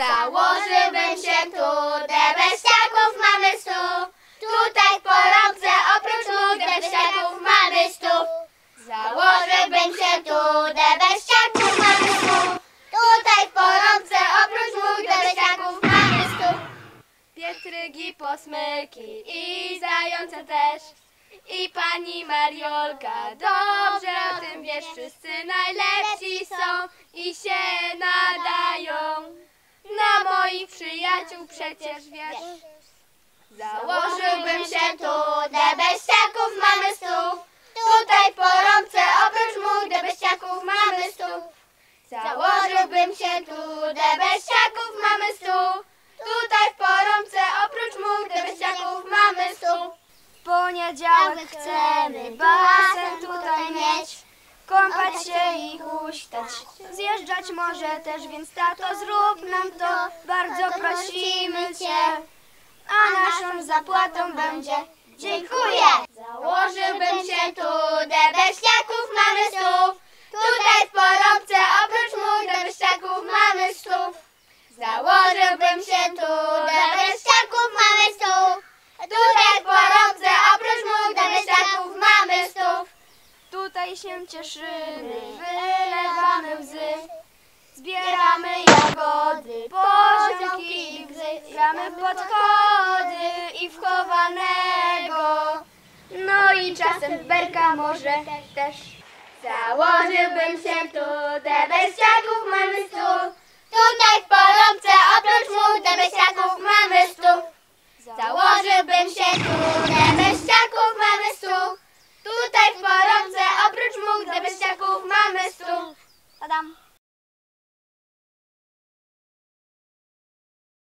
Założyłbym się tu, debeściaków mamy stu. Tutaj w porąbce oprócz nóg debeściaków mamy stu. Założyłbym się tu, debeściaków mamy stu. Tutaj w porąbce oprócz nóg debeściaków mamy stu. Pietrygi, posmyki i zające też. I pani Mariolka, dobrze o tym wiesz, wszyscy najlepsi są i się nadają. Na moich przyjaciół przecież wiesz. Założyłbym się tu, debeściaków mamy stu. Tutaj w porąbce oprócz móg debeściaków mamy stu. Założyłbym się tu, debeściaków mamy stu. Tutaj w porąbce oprócz móg debeściaków mamy stu. W poniedziałek chcemy basen tutaj mieć, kąpać się i huśtać, zjeżdżać może też, więc tato zrób nam to, bardzo prosimy Cię, a naszą zapłatą będzie dziękuję. Założyłbym się tu, debeściaków mamy stu. Tutaj w porąbce oprócz móg debeściaków mamy stu. Założyłbym się tu, debeściaków mamy stu. Tutaj w porąbce oprócz móg debeściaków mamy stu. Tutaj się cieszymy, wylewamy łzy, zbieramy jagody, poziomki i gzy, gramy w podchody i w chowanego, no i czasem w berka może też. Założyłbym się tu, debeściaków mamy stu. Tutaj w porąbce oprócz móg debeściaków mamy stu. Założyłbym się tu, debeściaków mamy stu. Tutaj w porąbce oprócz móg debeściaków mamy stu. Adam.